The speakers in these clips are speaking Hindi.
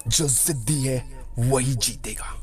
जो जिद्दी है वही जीतेगा।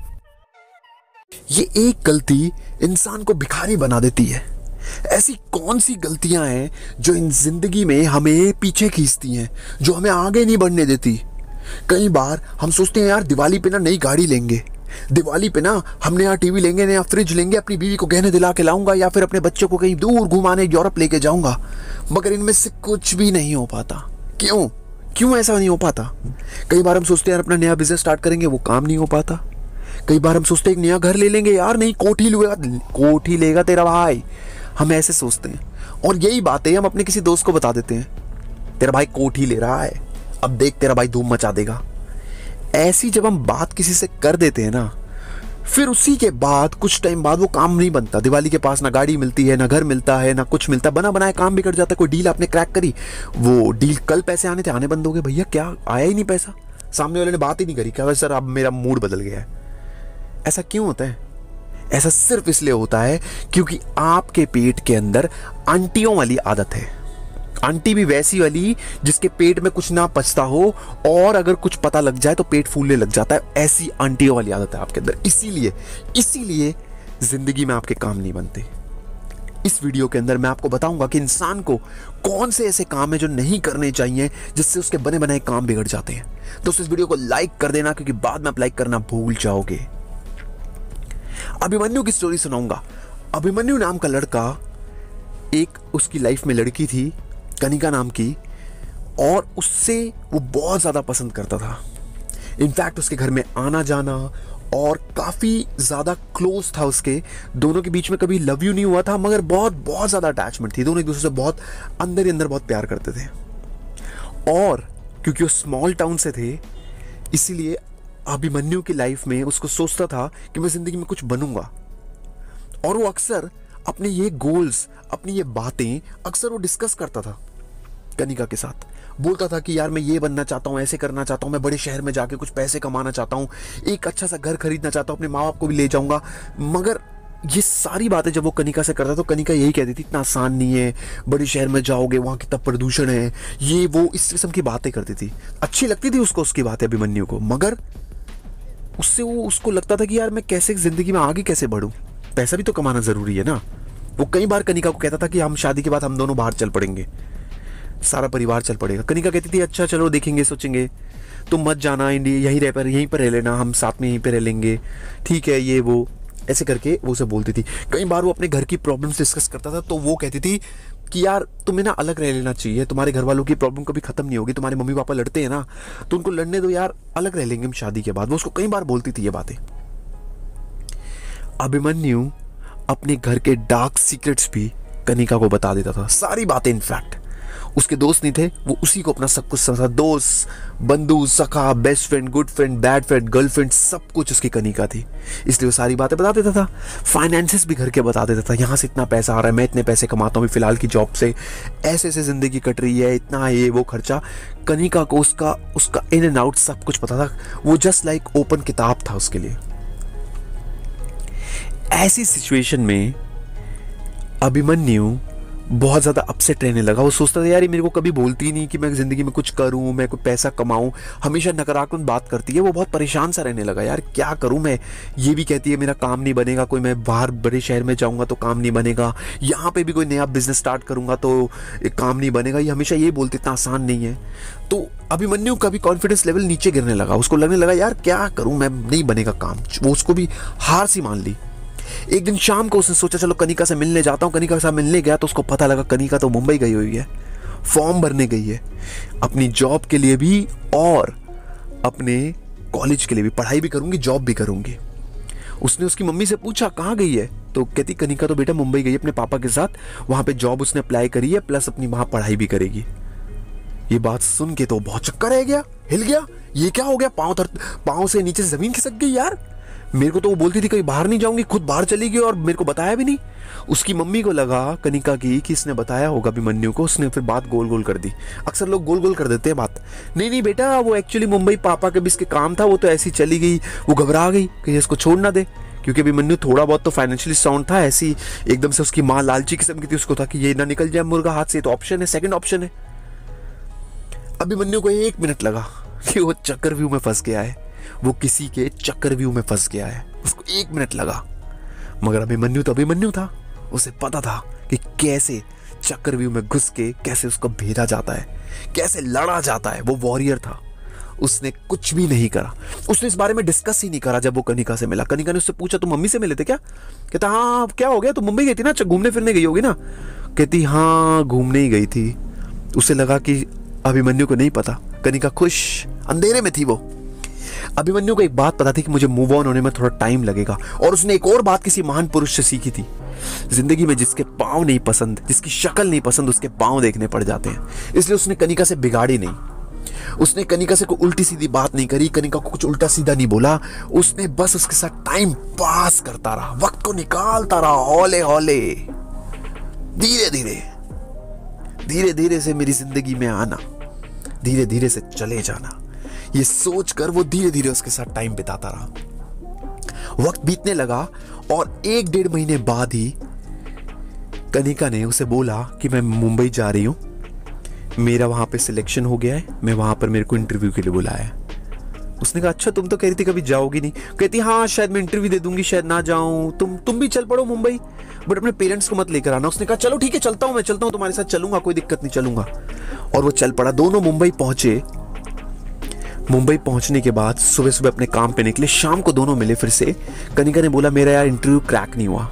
ये एक गलती इंसान को भिखारी बना देती है। ऐसी कौन सी गलतियां हैं जो इन जिंदगी में हमें पीछे खींचती हैं, जो हमें आगे नहीं बढ़ने देती। कई बार हम सोचते हैं यार दिवाली पे ना नई गाड़ी लेंगे, दिवाली पे ना हम नया टीवी लेंगे, नया फ्रिज लेंगे, अपनी बीवी को गहने दिला के लाऊंगा या फिर अपने बच्चों को कहीं दूर घुमाने यूरोप लेके जाऊंगा। मगर इनमें से कुछ भी नहीं हो पाता। क्यों क्यों ऐसा नहीं हो पाता? कई बार हम सोचते हैं यार अपना नया बिजनेस स्टार्ट करेंगे, वो काम नहीं हो पाता। कई बार हम सोचते हैं एक नया घर ले लेंगे, यार नहीं कोठी लेगा तेरा भाई, हम ऐसे सोचते हैं। और यही बातें हम अपने किसी दोस्त को बता देते हैं, तेरा भाई कोठी ले रहा है, अब देख तेरा भाई धूम मचा देगा। ऐसी जब हम बात किसी से कर देते हैं ना, फिर उसी के बाद कुछ टाइम बाद वो काम नहीं बनता। दिवाली के पास ना गाड़ी मिलती है, ना घर मिलता है, ना कुछ मिलता, बना बनाया काम बिगड़ जाता है। कोई डील आपने क्रैक करी, वो डील कल पैसे आने थे, आने बंद हो गए। भैया क्या आया ही नहीं पैसा, सामने वाले ने बात ही नहीं करी, क्या सर अब मेरा मूड बदल गया है। ऐसा क्यों होता है? ऐसा सिर्फ इसलिए होता है क्योंकि आपके पेट के अंदर आंटियों वाली आदत है। आंटी भी वैसी वाली जिसके पेट में कुछ ना पचता हो और अगर कुछ पता लग जाए तो पेट फूलने लग जाता है। ऐसी आंटियों वाली आदत है आपके अंदर। इसीलिए जिंदगी में आपके काम नहीं बनते। इस वीडियो के अंदर मैं आपको बताऊंगा कि इंसान को कौन से ऐसे काम है जो नहीं करने चाहिए, जिससे उसके बने बनाए काम बिगड़ जाते हैं। दोस्तों इस वीडियो को लाइक कर देना, क्योंकि बाद में आप लाइक करना भूल जाओगे। अभिमन्यु की स्टोरी सुनाऊंगा। अभिमन्यु नाम का लड़का, एक उसकी लाइफ में लड़की थी कनिका नाम की, और उससे वो बहुत ज्यादा पसंद करता था। इनफैक्ट उसके घर में आना जाना और काफी ज्यादा क्लोज था। उसके दोनों के बीच में कभी लव यू नहीं हुआ था, मगर बहुत बहुत ज्यादा अटैचमेंट थी। दोनों एक दूसरे से बहुत अंदर ही अंदर बहुत प्यार करते थे। और क्योंकि वो स्मॉल टाउन से थे, इसीलिए अभिमन्यु की लाइफ में उसको सोचता था कि मैं जिंदगी में कुछ बनूंगा। और वो अक्सर अपने ये गोल्स, अपनी ये बातें अक्सर वो डिस्कस करता था कनिका के साथ। बोलता था कि यार मैं ये बनना चाहता हूँ, ऐसे करना चाहता हूँ, मैं बड़े शहर में जाके कुछ पैसे कमाना चाहता हूँ, एक अच्छा सा घर खरीदना चाहता हूँ, अपने माँ बाप को भी ले जाऊंगा। मगर ये सारी बातें जब वो कनिका से करता तो कनिका यही कहती थी, इतना आसान नहीं है, बड़े शहर में जाओगे वहाँ कितना प्रदूषण है, ये वो इस किस्म की बातें करती थी। अच्छी लगती थी उसको उसकी बातें अभिमन्यु को, मगर उससे वो उसको लगता था कि यार मैं कैसे जिंदगी में आगे कैसे बढ़ूं, पैसा भी तो कमाना जरूरी है ना। वो कई बार कनिका को कहता था कि हम शादी के बाद हम दोनों बाहर चल पड़ेंगे, सारा परिवार चल पड़ेगा। कनिका कहती थी अच्छा चलो देखेंगे, सोचेंगे, तुम मत जाना, इंडिया यहीं पर रह लेना, हम साथ में यहीं पर रह लेंगे, ठीक है, ये वो ऐसे करके वो उसे बोलती थी। कई बार वो अपने घर की प्रॉब्लम्स डिस्कस करता था, तो वो कहती थी कि यार तुम्हें ना अलग रह लेना चाहिए, तुम्हारे घर वालों की प्रॉब्लम कभी खत्म नहीं होगी, तुम्हारे मम्मी पापा लड़ते हैं ना, तो उनको लड़ने दो यार, अलग रह लेंगे हम शादी के बाद। वो उसको कई बार बोलती थी ये बातें। अभिमन्यु अपने घर के डार्क सीक्रेट्स भी कनिका को बता देता था, सारी बातें। इनफैक्ट उसके दोस्त नहीं थे, वो उसी को अपना सब कुछ समझा। दोस्त, बंधु, सखा, best friend, good friend, bad friend, girlfriend, सब कुछ उसकी कनिका थी। इसलिए वो सारी बातें बता देता था। फाइनेंसेस भी घर के बता देता था, यहाँ से इतना पैसा आ रहा है, मैं इतने पैसे कमाता हूँ फिलहाल की जॉब से, ऐसे ऐसे जिंदगी कट रही है, इतना है ये वो खर्चा। कनिका को उसका इन एंड आउट सब कुछ पता था। वो जस्ट लाइक ओपन किताब था उसके लिए। ऐसी सिचुएशन में अभिमन्यु बहुत ज्यादा अपसेट रहने लगा। वो सोचता था यार ये मेरे को कभी बोलती ही नहीं कि मैं जिंदगी में कुछ करूं, मैं कोई पैसा कमाऊं, हमेशा नकारात्मक बात करती है। वो बहुत परेशान सा रहने लगा, यार क्या करूं मैं, ये भी कहती है मेरा काम नहीं बनेगा, कोई मैं बाहर बड़े शहर में जाऊंगा तो काम नहीं बनेगा, यहाँ पे भी कोई नया बिजनेस स्टार्ट करूंगा तो काम नहीं बनेगा, ये हमेशा ये बोलती, इतना आसान नहीं है। तो अभिमन्यु का भी कॉन्फिडेंस लेवल नीचे गिरने लगा। उसको लगने लगा यार क्या करूं मैं, नहीं बनेगा काम। वो उसको भी हार सी मान ली। एक दिन शाम को उसने सोचा चलो कनिका से मिलने जाता हूँ। कनिका के साथ मिलने गया तो उसको पता लगा कनिका तो मुंबई गई हुई है, फॉर्म भरने गई है अपनी जॉब के लिए भी और अपने कॉलेज के लिए भी। पढ़ाई भी करूंगी, जॉब भी करूंगी। उसने उसकी मम्मी से पूछा कहाँ गई है, तो कहती कनिका तो बेटा मुंबई गई है अपने पापा के साथ, वहां पे जॉब उसने अप्लाई करी है, प्लस अपनी वहां पढ़ाई भी करेगी। ये बात सुन के तो बहुत चक्कर रह गया, हिल गया, ये क्या हो गया, पांव से नीचे जमीन खिसक गई यार। मेरे को तो वो बोलती थी कहीं बाहर नहीं जाऊंगी, खुद बाहर चली गई और मेरे को बताया भी नहीं। उसकी मम्मी को लगा कनिका की कि इसने बताया होगा अभिमन्यु को, उसने फिर बात गोल गोल कर दी। अक्सर लोग गोल गोल कर देते हैं बात। नहीं नहीं बेटा, वो एक्चुअली मुंबई पापा के भी इसके काम था, वो तो ऐसी चली गई, वो घबरा गई कहीं इसको छोड़ ना दे, क्योंकि अभिमन्यु थोड़ा बहुत तो फाइनेंशियली साउंड था। ऐसी एकदम से उसकी माँ लालची किस्म की थी, उसको था कि ये ना निकल जाए मुर्गा हाथ से, तो ऑप्शन है, सेकंड ऑप्शन है। अभिमन्यु को 1 मिनट लगा कि वो चक्रव्यूह में फंस गया है, वो किसी के चक्रव्यूह में फंस गया है। उसको 1 मिनट लगा, मगर अभिमन्यु तो अभिमन्यु था, उसे पता था कि कैसे चक्रव्यूह में घुस के कैसे उसको भेजा जाता है, कैसे लड़ा जाता है। वो वॉरियर था, उसने कुछ भी नहीं करा, उसने इस बारे में डिस्कस ही नहीं करा। जब वो कनिका से मिला, कनिका ने उससे पूछा तुम मम्मी से मिले थे क्या? कहता हाँ, क्या हो गया, तुम मुंबई गई थी ना, घूमने फिरने गई होगी ना? कहती हाँ, घूमने ही गई थी। उसे लगा कि अभिमन्यु को नहीं पता। कनिका खुश, अंधेरे में थी वो। अभिमन्यु को एक बात पता थी कि मुझे मूव ऑन होने में थोड़ा टाइम लगेगा, और उसने एक और बात किसी महान पुरुष से सीखी थी, जिंदगी में जिसके पाँव नहीं पसंद, जिसकी शक्ल नहीं पसंद, उसके पाँव देखने पड़ जाते हैं। इसलिए उसने कनिका से बिगाड़ी नहीं, उसने कनिका से कोई उल्टी सीधी बात नहीं करी, कनिका को कुछ उल्टा सीधा नहीं बोला। उसने बस उसके साथ टाइम पास करता रहा, वक्त को निकालता रहा, हौले हौले, धीरे धीरे, धीरे धीरे से मेरी जिंदगी में आना, धीरे धीरे से चले जाना, ये सोचकर वो धीरे धीरे उसके साथ टाइम बिताता रहा। वक्त बीतने लगा और 1-1.5 महीने बाद ही कनिका ने उसे बोला कि मैं मुंबई जा रही हूं, मेरा वहां पे सिलेक्शन हो गया है, मैं वहां पर, मेरे को इंटरव्यू के लिए बुलाया है। उसने कहा अच्छा, तुम तो कह रही थी कभी जाओगी नहीं। कहती हाँ, शायद मैं इंटरव्यू दे दूंगी, शायद ना जाऊं, तुम भी चल पड़ो मुंबई, बट अपने पेरेंट्स को मत लेकर आना। उसने कहा चलो ठीक है, चलता हूं, मैं चलता हूं, तुम्हारे साथ चलूंगा, कोई दिक्कत नहीं, चलूंगा। और वो चल पड़ा। दोनों मुंबई पहुंचे। मुंबई पहुंचने के बाद सुबह सुबह अपने काम पे निकले, शाम को दोनों मिले फिर से। कनिका ने बोला मेरा यार इंटरव्यू क्रैक नहीं हुआ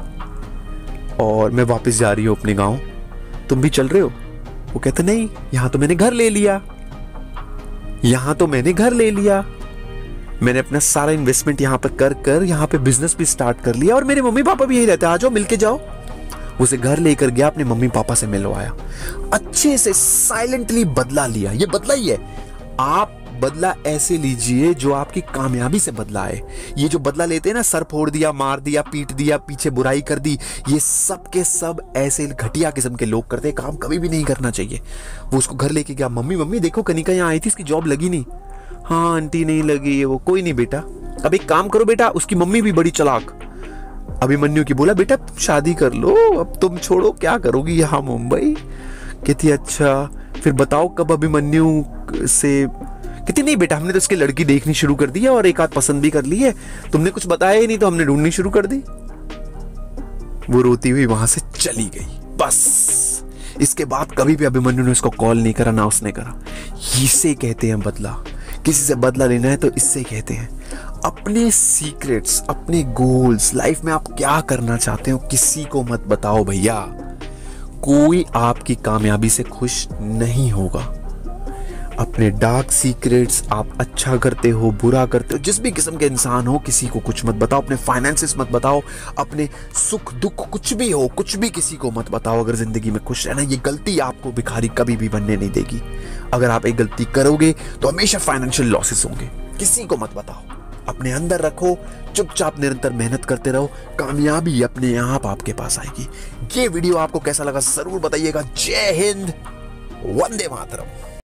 और मैं वापस जा रही हूं अपने गांव, तुम भी चल रहे हो? वो कहते नहीं, यहां तो मैंने घर ले लिया, यहां तो मैंने घर ले लिया, मैंने अपना सारा इन्वेस्टमेंट यहां पर कर कर यहां पे बिजनेस भी स्टार्ट कर लिया, और मेरे मम्मी पापा भी यही रहते हैं, आ जाओ मिलके जाओ। उसे घर लेकर गया, अपने मम्मी पापा से मिलवाया, अच्छे से साइलेंटली बदला लिया। ये बदला ही है, आप बदला ऐसे लीजिए जो आपकी कामयाबी से बदला है। ये जो बदला लेते हैं ना, सर फोड़ दिया, मार दिया, पीट दिया, पीछे बुराई कर दी, ये सब के सब ऐसे घटिया किस्म के लोग करते हैं, काम कभी भी नहीं करना चाहिए। वो उसको घर लेके गया, मम्मी देखो कनिका यहाँ आई थी, इसकी जॉब लगी नहीं। हाँ आंटी नहीं लगी है वो। कोई नहीं बेटा, अब एक काम करो बेटा, उसकी मम्मी भी बड़ी चालाक, अभिमन्यु की, बोला बेटा शादी कर लो, अब तुम छोड़ो, क्या करोगी यहाँ मुंबई। कहती अच्छा फिर बताओ कब अभिमन्यु से। कहती नहीं बेटा, हमने तो उसकी लड़की देखनी शुरू कर दी है और एक आध पसंद भी कर ली है, तुमने कुछ बताया ही नहीं तो हमने ढूंढनी शुरू कर दी। वो रोती हुई वहां से चली गई। बस इसके बाद कभी भी अभिमन्यु ने उसको कॉल नहीं करा, ना उसने करा। इसे कहते हैं बदला। किसी से बदला लेना है तो इससे कहते हैं। अपने सीक्रेट्स, अपने गोल्स, लाइफ में आप क्या करना चाहते हो किसी को मत बताओ भैया। कोई आपकी कामयाबी से खुश नहीं होगा। अपने डार्क सीक्रेट्स, आप अच्छा करते हो, बुरा करते हो, जिस भी किस्म के इंसान हो, किसी को कुछ मत बताओ। अपने फाइनेंसेस मत बताओ, अपने सुख दुख कुछ भी हो, कुछ भी किसी को मत बताओ। अगर जिंदगी में खुश रहना, ये गलती आपको भिखारी कभी भी बनने नहीं देगी। अगर आप एक गलती करोगे तो हमेशा फाइनेंशियल लॉसेस होंगे। किसी को मत बताओ, अपने अंदर रखो, चुपचाप निरंतर मेहनत करते रहो, कामयाबी अपने आप आपके पास आएगी। ये वीडियो आपको कैसा लगा जरूर बताइएगा। जय हिंद, वंदे मातरम।